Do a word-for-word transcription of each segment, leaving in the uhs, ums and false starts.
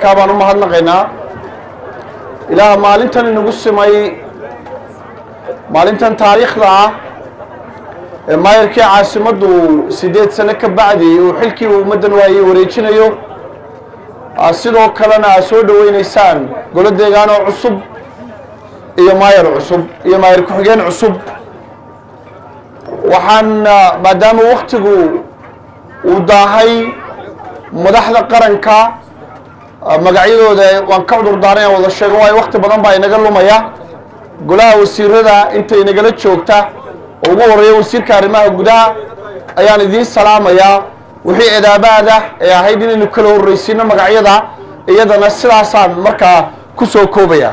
baan u mahadnaqaynaa ilaah maalintan inagu simay maalintan taariikhda ah ee maayarkii caasimaddu sideed sano ka bacdi uu xilkii ummaddan waayey wareejinayo sidoo kalena aad soo dhaweynaysaan golo deegaan oo cusub iyo maayar cusub iyo maayar ku-xigeen cusub waxaan maadaama waqtigu uu daahay madaxda qaranka magacyadooda waan ka cudur daaran wada sheego waayo waqti badan baa inaga lumaya golaha wasiirada inta inagala joogta oo ugu horeeya wasiirka arrimaha gudaha ayaan idiin salaamayaa wixii edaabaada ee ahayd inaynu kala horreysiino magacyada iyadana sidaasaan markaa ku soo koobaya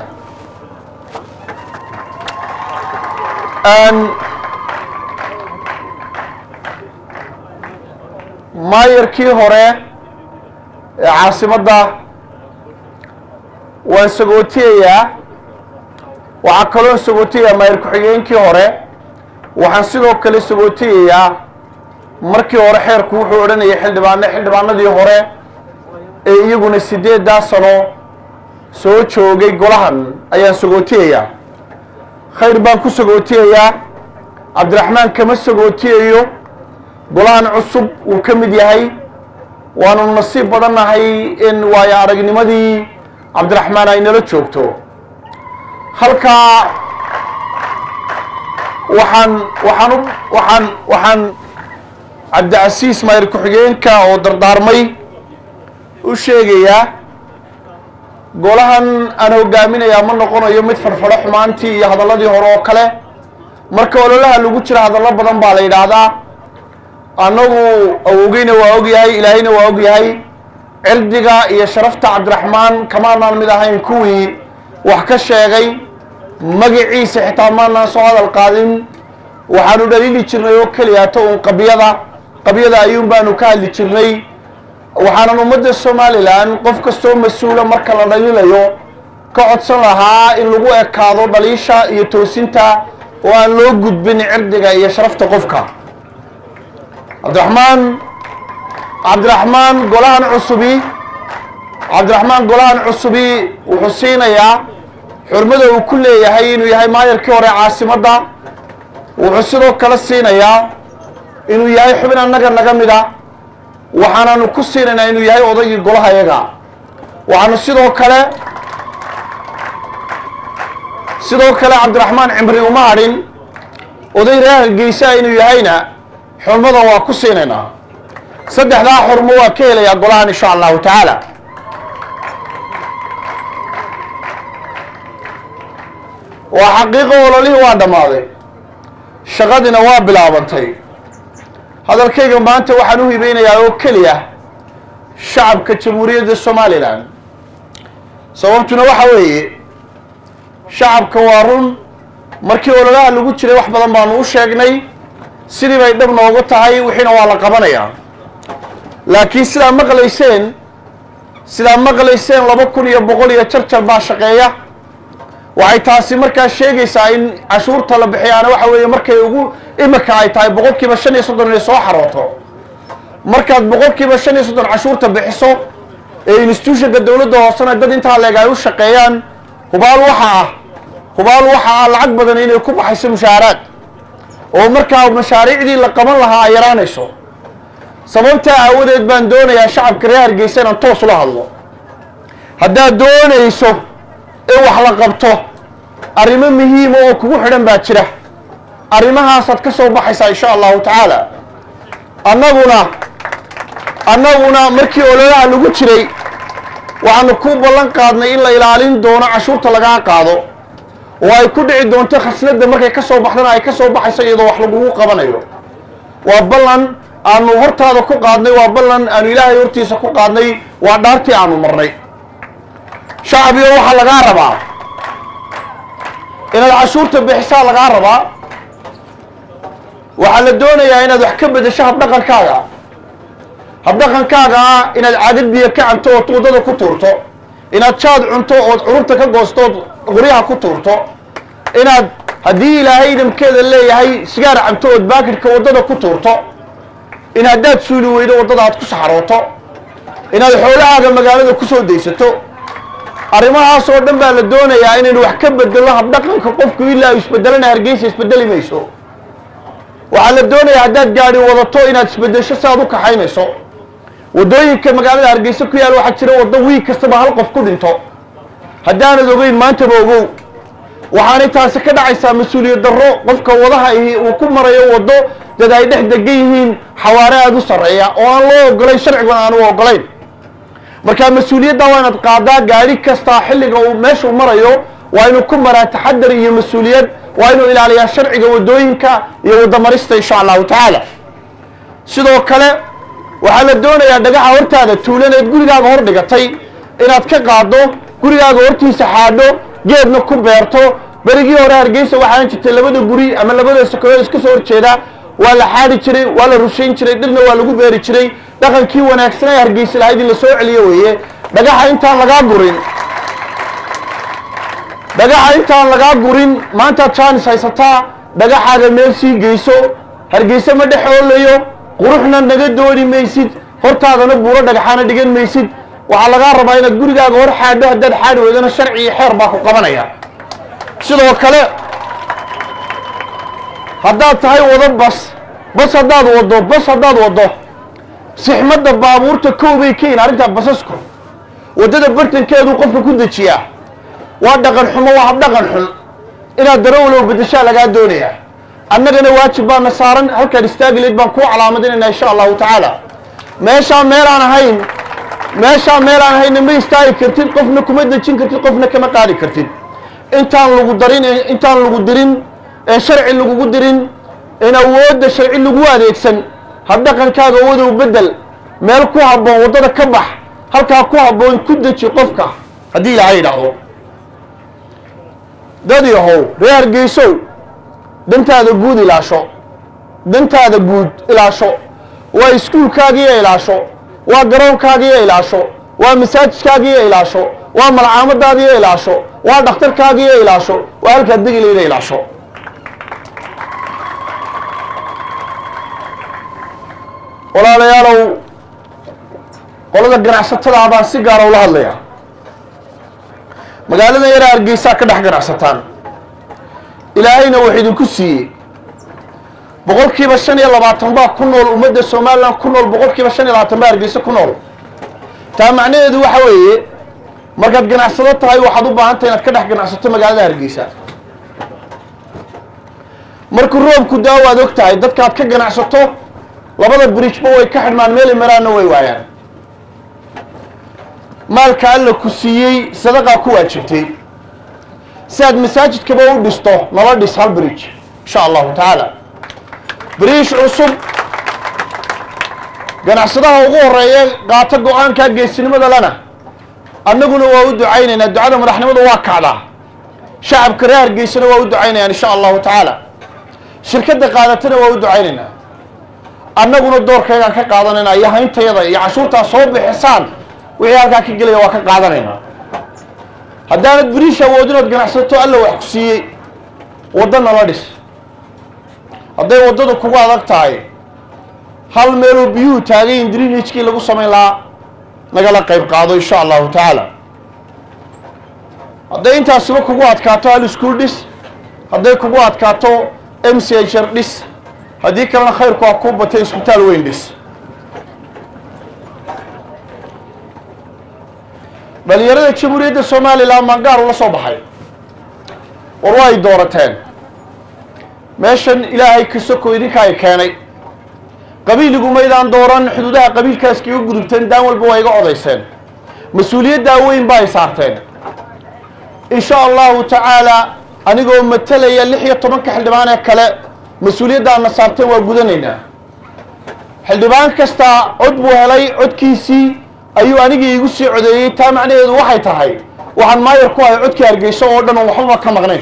maayarkii hore ee caasimadda waan sagootiyayaa waxaa kaloo sagootiyayaa maayar ku-xigeenkii hore waxaan sidoo kale sagootiyayaa markii hore xeerku wuxuu odhanayay xildhibaano xildhibaanadii hore ee iyaguna sideeddaa sano soo joogay golahan ayaan sagootiyayaa khayr baan ku sagootiyayaa cabdiraxmaan kama sagootiyayo golahan cusub uu ka mid yahay waanu nasiib badannahay in waayo aragnimadii cabdiraxmaan ay nala joogto halkaa waxaan waxaan waxaan waxaan cabdicasiis maayar ku-xigeenka oo dardaarmay u sheegayaa golahan aan hogaaminayaa ma noqonayo mid farfadho xumaantii iyo hadalladii hore oo kale marka ololaha lagu jira hadallo badan baa la yidhaahdaa annagu awogeyna waa ogyahay ilaahayna waa ogyahay cirdiga iyo sharafta cabdiraxmaan kamaanaan mid ahayn kuwii wax ka sheegay magaciisa xitaa maanaan soo hadal qaadin waxaanu dhaliili jirnay oo keliyaato uun qabyada qabyada ayuun baanu ka hadli jirnay waxaanan ummadda somalilan qof kastoo mas-uula marka la dhaliilayo ka codsan lahaa in lagu ekaado dhaliisha iyo toosinta oo aan loo gudbin cirdiga iyo sharafta qofka cabdiraxmaan cabdiraxmaan golahan cusubi cabdiraxmaan golahan cusubi wuxuu siinayaa xurmada uu ku leeyahay inuu yahay maayarkii hore caasimadda wuxuu sidoo kale siinayaa inuu yahay xubin annaga naga mida waxaananu ku siinaynaa inuu yahay odaygii golaha yaga waxaanu sidoo kale sidoo kale cabdiraxmaan cimri uma hadhin oday reer Hargeysa inuu yahayna xurmada waa ku siinaynaa saddexdaa xurmo waa ka helayaa golahan insha allahu tacaala waa xaqiiqo ololihii waa dhammaaday shaqadiina waa bilaabantay hadalkayga maanta waxaan u hibeynayaa oo keliya shacabka jamhuuriyadda somalilan sababtuna waxa weeye shacabka waa run markii ololaha lagu jiray wax badan baanu u sheegnay sidii bay dhab noogu tahay wixiina waa la qabanayaa laakiin sidaa maqlayseen sidaa maqlayseen laba kun iyo boqol iyo jarjar baa shaqeeya waxay taasi markaa sheegaysaa in cashuurta la bixiyaana waxa weeye markay ugu imika ay tahay boqolkiiba shan iyo soddon inay soo xarooto markaad boqolkiiba shan iyo soddon cashuurta bixiso ee institutionka dowladda hoosena dad intaa leeg ay u shaqeeyaan hubaal waxa ah hubaal waxa ah lacag badan inay ku baxayso mushaaraad oo markaa mashaariicdii la qaban lahaa ay yaraanayso sababtaa aawadeed baan doonayaa shacabka reer Hargeysa inaan toos ula hadlo haddaad doonayso in wax la qabto arrimo muhiima oo kugu xidhan baa jira arrimahaasaad ka soo baxaysaa insha allahu tacaala annaguna annaguna markii ololaha lagu jiray waxaanu ku ballan qaadnay in la ilaalin doono cashuurta lagaa qaado oo ay ku dhici doonto khasnadda markay ka soo baxdana ay ka soo baxayso iyadoo wax lagugu qabanayo waa ballan aanu hortaada ku qaadnay waa ballan aanu ilaahay hortiisa ku qaadnay waa dhaartii aanu marnay shacbiga waxaa lagaa rabaa inaad cashuurta bixisaa lagaa rabaa waxaa la doonayaa inaad wax ka bedesho habdhaqankaaga habdhaqankaaga ah inaad caadad biyo ka cabto ood waddada ku tuurto inaad jaad cunto ood cururta ka goosto ood qoryaha ku tuurto inaad haddii ilaahay idamkeeda leeyahay sigaar cabto ood baakidhka waddada ku tuurto in haddaad suuli weydo waddada aad ku saxarooto inaad xoolahaaga magaalada ku soo daysato arrimahaas oo dhan baa la doonayaa inaynu wax ka bedelo habdhaqanka qofku ilaa uu isbedelana Hargeysa isbedeli mayso waxaa la doonayaa haddaad gaari wadato inaad isbedesho si aad u kaxaynayso wadooyinka magaalada Hargeysa ku yaal waxaa jira waddo wiig kastaba hal qof ku dhinto haddaanad ogeyn maanta ba ogow waxaanay taasi ka dhacaysaa mas-uuliyad darro qofka wadaha uu ku marayo waddo dad ay dhex degan yihiin xawaare aad u sarreeya oo aan loo ogolayn sharcigan aan u ogolayn marka mas-uuliyadda waa inaad qaadaa gaari kasta xilliga uu meesha marayo waa inuu ku maraa taxadar iyo mas-uuliyad waa inuu ilaaliyaa sharciga wadooyinka iyo wadamarista insha allahu tacaala sidoo kale waxaa la doonayaa dhagaxa hortaada tuulaneed gurigaaga hor dhigatay inaad ka qaado gurigaaga hortiisa xaadho geedna ku beerto berigii hore Hargeysa waxaan jirtay labada guri ama labada sakood iska soo horjeeda waa la xaadi jiray waa la rushayn jiray dhirna waa lagu beeri jiray dhaqankii wanaagsan ee Hargeysa lahayd in la soo celiyo weeye dhagaxa intaan laga gurin dhagaxa intaan laga gurin maanta chance haysataa dhagaxaaga meel sii geyso Hargeysa ma dhaxoolayo quruxna naga dooni maysid hortaadana buuro dhagaxana dhigan maysid waxa laga rabaa inaad gurigaaga hor xaadho haddaad xaadi weydana sharci iyo xeer baa ku qabanaya sidoo kale haddaad tahay wado bas bas haddaad wado bas haddaad wado sixmadda baabuurta koobay keen arrinta basasku wadada bartankeedu qofka ku dejiyaa waa dhaqan xumo waa hab dhaqan xun inaad darawalow bedeshaa lagaa doonaya annagana waajib baana saaran halkaan istaagleed baan ku calaamadinaynaa insha allahu tacaala meeshaa meel aan ahayn meeshaa meel aan ahayn ma istaagi kartid qofna kuma dejin kartid qofna kama qaadi kartid intaan lagu darin intaan lagu dirin ee sharci lagu dirin in awoodda sharci lagu adeegsan habdhaqankaaga wadow bedel meel ku habboon wadada ka bax halkaa ku habboon ku deji qofka haddii ilaahay yidhaahdo dad yahow reer Hargeysow dantaada guud ilaasho dantaada guud ilaasho waa iskuulkaaga ilaasho waa garoonkaaga ilaasho waa masaajidkaaga ilaasho waa malcaamadaada ilaasho waa dhakhtarkaaga ilaasho waa halka degileeda ilaasho walaalayaalow qolada ganacsatada baan si gaar ah ula hadlayaa magaalada yar Hargeysa ka dhex ganacsataan ilaahayna wuxuu idinku siiyey boqolkiiba shan iyo labaatan baa ku nool ummadda Soomaaliland ku nool boqolkiiba shan iyo labaatan baa Hargeysa ku nool taa macnaheedu waxa weeye markaad ganacsado tahay waxaad u baahan tahay inaad ka dhex ganacsato magaalada Hargeysa markuu roobku daawo aad og tahay dadka aad ka ganacsato labada bridge-ba way ka xidhmaan meel maraana way waayaan maalka alla ku siiyey sadaqa ku waajibtay saad masaajidkaba u dhisto nala dhis hal bridge insha allahu tacaala bridge cusub ganacsadaha ugu horeeya qaata go-aanka geesinimada lana annaguna waa u ducaynaynaa ducada madaxnimadu waa kacdaa shacabka reer Hargeysana waa u ducaynayaan insha allahu tacaala shirkadda qaadatana waa u ducaynaynaa annaguna doorkaygaan ka qaadanaynaa iyo hayntayada iyo cashuurtaa soo bixisaan wixii halkaa ka gelaya waa ka qaadanaynaa haddaanad biriish awoodin ood ganacsato alla wax ku siiyey wadda nala dhis hadday waddada kugu adag tahay hal meeloo biyuhu taagayin drainagekii lagu samayn lahaa nagala qayb qaado insha allahu tacaala hadday intaasiba kugu adkaato hal iskuul dhis hadday kugu adkaato m c h r dhis haddii kalena khayrku waa kuu batay isbitaal weyn dhis dhalinyarada jamhuuriyadda Soomaaliland mangaar ula soo baxay war way doorateen meeshan ilaahay ka soo idinka ay keenay qabiiligu maydaan dooran xuduudaha qabiilkaas kiigu gudubteen daan walba way iga odayseen mas'uuliyadda weyn bay saarteen insha allahu tacaala anigoo matalaya lix iyo toban ka xildhibaan ee kale mas'uuliyadda aan saarteen waa gudanaynaa xildhibaan kasta cod buu helay codkiisii ayuu anigii igu sii codeeyay taa macnaheedu waxay tahay waxaan maayar ku ahay codkii Hargeysa oo dhan oo waxba ka maqnayn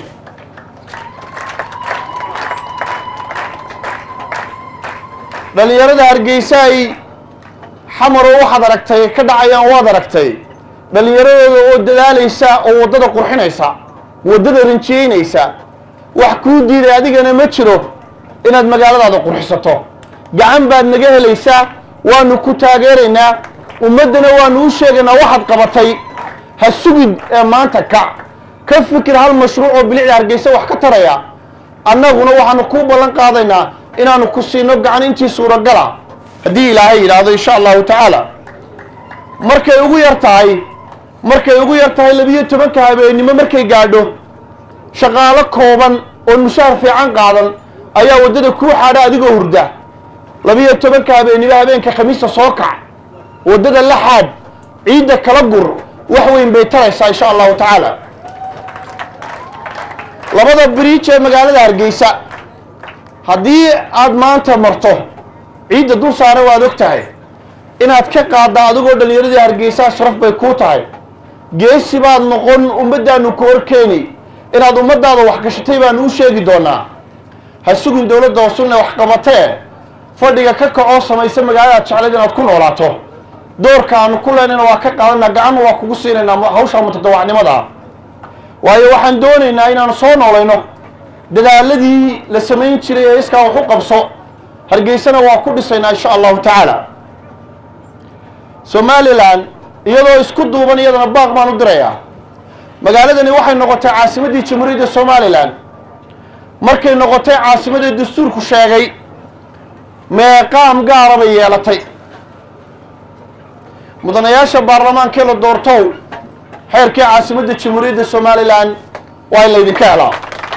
dhalinyarada Hargeysa ay xamar oo waxaad aragtay ka dhacayaan waad aragtay dhalinyaradooda oo dadaalaysa oo wadada qurxinaysa wadada rinjiyeynaysa wax ku diiday adigana ma jiro inaad magaaladaada qurxisato gacan baad naga helaysaa waanu ku taageeraynaa ummadana waanu u sheegaynaa waxaad qabatay ha sugin ee maanta kac ka fikir hal mashruuc oo bilicda Hargeysa wax ka taraya annaguna waxaanu ku ballan qaadaynaa inaanu ku siino gacan intii suuragala haddii ilaahay yiraahdo insha Allah taala markay ugu yar tahay markay ugu yar tahay labiyo tobanka habeenimo markay gaadho shaqaale kooban oo mushaar fiican qaadan ayaa wadada ku xaadha adigoo hurda labiyo tobanka habeenimo habeenka khamiista soo kac wadada la xaad ciida kala gur wax weyn bay taraysaa insha Allah taala labada bridge ee magaalada Hargeysa haddii aad maanta marto ciida dul saaran waad ogtahay inaad ka qaaddo adigoo dhalinyarada Hargeysa sharaf bay ku tahay geesi baad noqon ummadaanu ku horkeeni inaad ummadaada wax gashatay baan u sheegi doonaa ha sugin dawladda hoosuna wax qabatee fadhiga ka kaco samaysa magaalada jeclad inaad ku noolaato doorka aan ku leenayna waa ka qaadanaa gacan waa kugu siinaynaa hawsha mutadawacnimada waayo waxaan doonaynaa inaan soo noolayno dadaaladii la samayn jiray ee iskaa wax u qabso Hargeysana waa ku dhisaynaa insha Allah taala Somaliland iyadoo isku duuban iyadana baaq baan u dirayaa magaaladani waxay noqotay caasimadii Jamhuuriyadda Somaliland markay noqotay caasimadii dastuurku sheegay meeqaam gaar ah bay yeelatay mudanayaasha baarlamaanka la doorto xeerkii caasimadda Jamhuuriyadda Somaliland waa la idinka helaa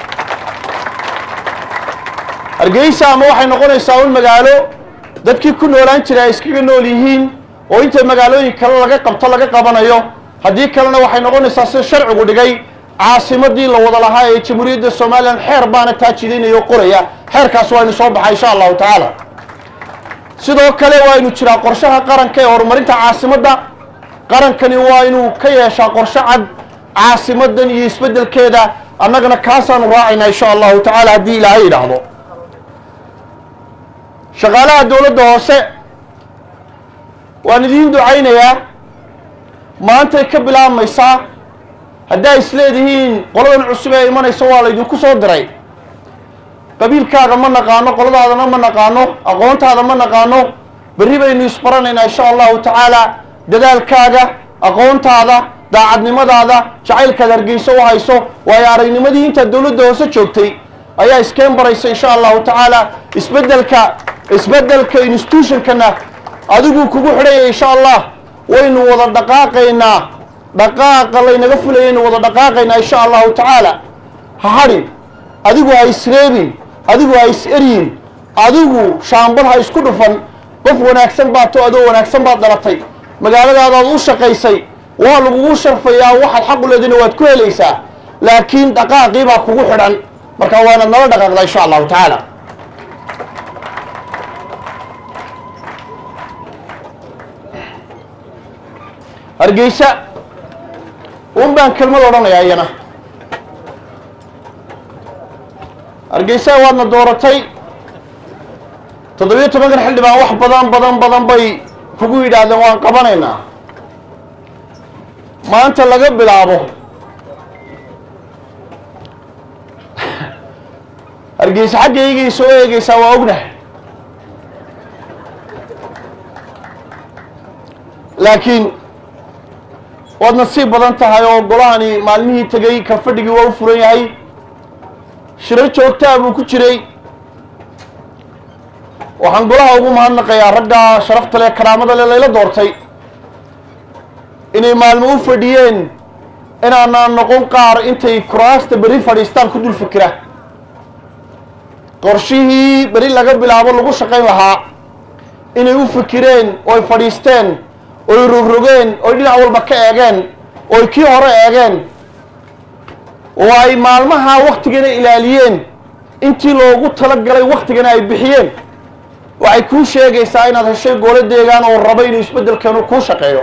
Hargeysa ama waxay noqonaysaa un magaalo dadkii ku noolaan jiray iskaga nool yihiin oo inta magaalooyin kale laga qabto laga qabanayo haddii kalena waxay noqonaysaa si sharcigu dhigay caasimadii la wada lahaa ee Jamhuuriyadda Somaliland xeer baana taajidinayo qoraya xeerkaas waa inuu soo baxay insha Allah taala sidoo kale waa inuu jiraa qorshaha qaranka ee horumarinta caasimadda qarankani waa inuu ka yeeshaa qorshe cad caasimadan iyo isbedelkeeda annagana kaasaanu raacaynaa insha Allah taala haddii ilaahay yidhaahdo shaqaalaha dawladda hoose waan idiin ducaynayaa maantay ka bilaabmaysaa hadday isleedihiin qoladan cusub ee imanaysa waa la idinku soo diray qabiilkaaga ma naqaano qoladaadana ma naqaano aqoontaada ma naqaano berri baynu isbaranaynaa insha Allah taala dadaalkaaga aqoontaada daacadnimadaada jacaylkaad Hargeysa u hayso waayo aragnimadii inta dawladda hoose joogtay ayaa iskeen baraysa insha Allah taala isbedelka isbedelka institutionkana adigu kugu xidhay insha Allah waynu wada dhaqaaqaynaa dhaqaaqa laynaga fulayeen wada dhaqaaqaynaa insha Allah taala ha hadin adigu ha isreebin adigu ha is-eryin adigu shaambad ha isku dhufan qof wanaagsan baad to adoo wanaagsan baad dhalatay magaaladaadaad u shaqaysay waa lagugu sharfayaa waxaad xaq u leedina waad ku helaysaa laakiin dhaqaaqii baa kugu xidhan marka waa inaad nala dhaqaaqdaa insha Allah taala Hargeysa un baan kelmad odhanayaa iyana Hargeysa waadna dooratay toddobiyo tobankan xildhibaan wax badan badan badan bay kugu yidhaahdeen waan qabanaynaa maanta laga bilaabo Hargeysa xaggayga soo eegaysaa waa ognahay laakiin waad nasiib badan tahay oo golahani maalmihii tagay ka fadhigii waa u furan yahay shirar joogtaa buu ku jiray waxaan golaha ugu mahadnaqayaa ragga sharafta leh karaamada leh layla doortay inay maalmo u fadhiyeen inaanaan noqon qaar intay kuraasta berri fadhiistaan ku dul fikira qorshihii berri laga bilaabo lagu shaqayn lahaa inay u fikireen oo ay fadhiisteen oo ay rogrogeen oo ay dhinac walba ka eegeen oo ay kii hore eegeen oo ay maalmaha waktigana ilaaliyeen intii loogu talagalay waktigana ay bixiyeen waxay kuu sheegaysaa inaad heshay gole deegaan oo raba inuu isbedelkeenu kuu shaqeeyo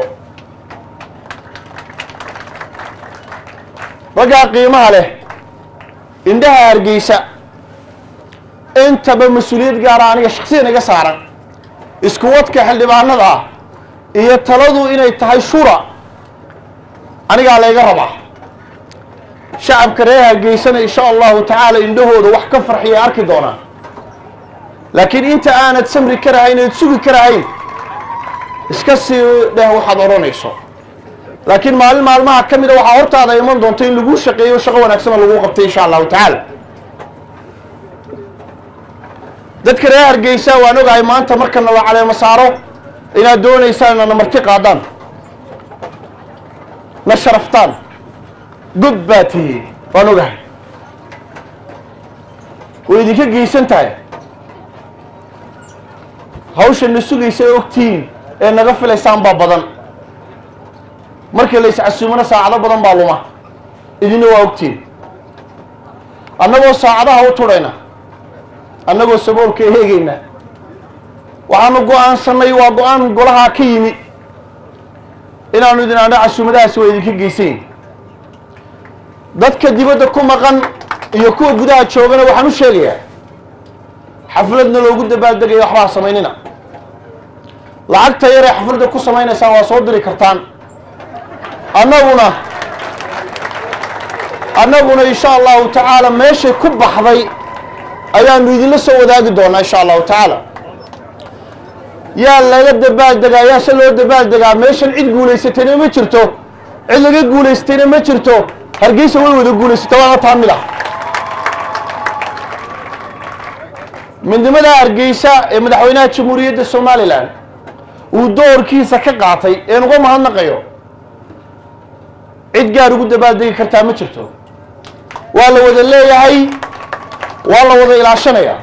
raggaa qiimaha leh indhaha Hargeysa intaba mas-uuliyad gaara aniga shakhsiyan iga saaran isku wadka xildhibaanada ah iyo taladu inay tahay shura anigaa layga rabaa shacabka reer Hargeysana insha Allah taala indhahooda wax ka farxiya arki doonaan laakiin inta aanad samri karahayn ee sugi karahayn iska sii dheh waxaad odhanayso laakiin maalin maalmaha ka mida waxaa hortaada iman doonta in lagu shaqeeyo shaqo wanaagsan lagu qabtay insha allahu tacaala dadka reer Hargeysa waan ogahay maanta marka nala caleemo saaro inaad doonaysaan inaad marti qaadaan na sharaftaan gud baa tihiin waan ogahay way idinka geysan tahay hawsha na sugaysa ogtiin ee naga filaysaan baa badan markii la iscasuumana saacado badan baa luma idina waa ogtiin annagoo saacadaha u turayna annagoo saboolka eegayna waxaanu go'aansanay waa go'aan golaha ka yimi inaanu idin aana casuumadahaasi waa idinka geysayn dadka dibadda ku maqan iyo kuwa gudaha joogana waxaan u sheegayaa xafladna loogu dabaaldegaya waxbaa samaynina lacagta yar ee xafladda ku samaynaysaan waa soo diri kartaan annaguna annaguna insha allahu tacaala meeshay ku baxday ayaanu idinla soo wadaagi doonaa insha allahu tacaala yaa laga dabaaldegaa yaa se loo dabaaldegaa meeshan cid guulaysatayna ma jirto cid laga guulaystayna ma jirto Hargeysa way wada guulaysatay waana taa mid ah midnimada Hargeysa ee madaxweynaha jamhuuriyadda Soomaaliland uu doorkiisa ka qaatay ee ugu mahadnaqayo cid gaar ugu dabaaldegi kartaa ma jirto waa la wada leeyahay waa la wada ilaashanaya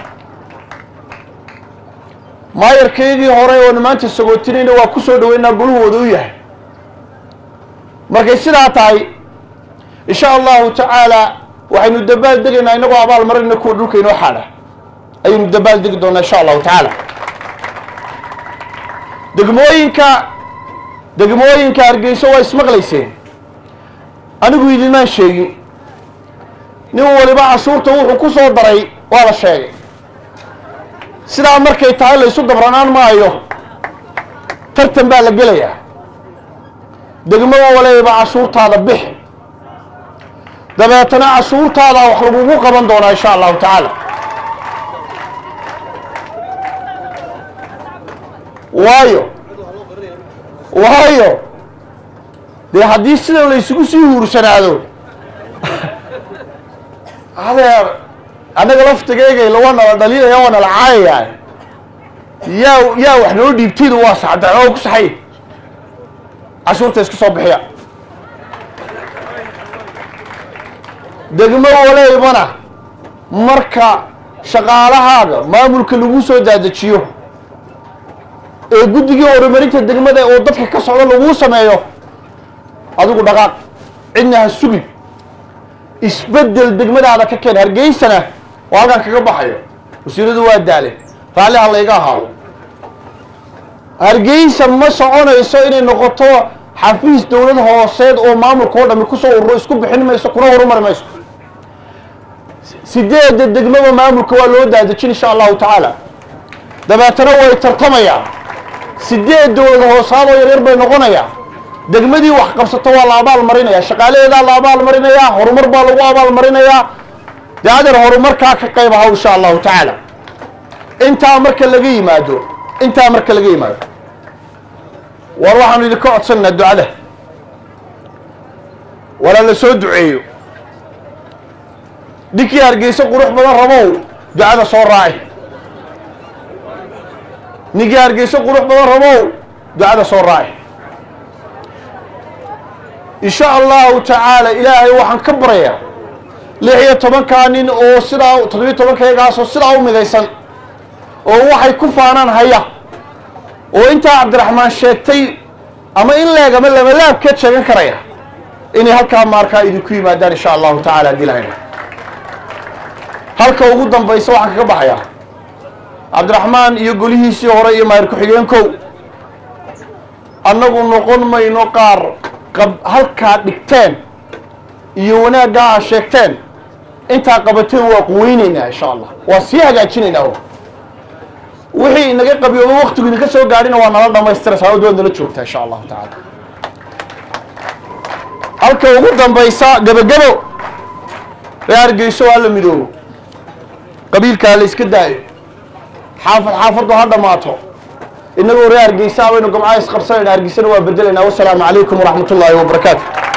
maayarkeedii hore oo maanta sagootinayna waa ku soo dhaweynaa goluhooda u yahay markay sidaa tahay insha allahu tacaala waxaynu dabaaldegaynaa inagoo abaal marina kuwa dhulka inoo xaadha ayaynu dabaaldegi doonaa insha allahu tacaala degmooyinka degmooyinka Hargeysa waa ismaqlayseen anigu idinmaan sheegin nin waliba cashuurta wuxuu ku soo daray waa la sheegay sidaa markay tahay la isu dabranaan maayo tartan baa la gelayaa degmada waliba cashuurtaada bixi dabeetana cashuurtaada wax lagugu qaban doonaa insha allahu tacaala waayo waayo dee haddii sida la isugu sii huursanaado adeer annaga laftigeygay lawa nala dhalinaya waa nala caayayaa yaa yaa wax noo dhiibtaydu waa saxda oo ku saxay cashuurta iska soo bixiya degmo walaybana marka shaqaalahaaga maamulka lagu soo daadajiyo ee guddigii horumarinta degmada oo dadka ka socda lagu sameeyo adigu dhaqaaq cidna ha sugin isbedel degmadaada ka keen Hargeysana waa halkan kaga baxayo wasiiradu waa daaleen raalli ha layga ahaado Hargeysa ma soconayso inay noqoto xafiis dawlad hooseed oo maamulka oo dhami ku soo ururo isku bixin mayso kuna horumar mayso sideed degmada maamulka waa loo daadajin insha allahu tacaala dabeetana way tartamayaan sideed dawlad hoosaad oo yar yar bay noqonayaan degmadii wax qabsato waa la abaal marinaya shaqaaleeda la abaal marinaya horumar baa lagu abaal marinaya daadar horumarka ka qayb ah insha Allah taala inta marka laga yimaado inta marka laga yimaado war waxaan idin ka codsanaa ducada wala la soo duceeyo dikii Hargeysa qurux badan rabow ducada soo raacay nigi Hargeysa qurux badan rabow ducada soo raacay إن شاء الله تعالى إلهي وحن كبريا لحية طبعا كانين أو سلا تدري طبعا كيغاس أو سلا أو مديسن أو وحي كفانا هيا وأنت عبد الرحمن شيكتي أما إلا قبل لما لا بكتش كريا إني هلكا ماركا إدكوي ما دار إن شاء الله تعالى دي لهنا هلكا وجودا بيسوا حن كبحيا عبد الرحمن يقول لي سيوري ما يركو حيانكو أنه نقول ما ينقار قب هلكا دكتين يونا قاع شيكتين انت قبتين وقوينينا ان شاء الله وسيها جاجينينا هو وحي نغا قبيو وقتو نغا سو غارينا وا نلا دماystira saawado nala joogta insha Allah taala halka ugu dambaysa gabagabo reer Geeso waa la midoobo qabiilka la iska daayo xaafad xaafadu ha dhamaato إنه رأي أرجيسا وإنه جمعة إسقبسنا أرجيسنا وبدلنا والسلام عليكم ورحمة الله وبركاته.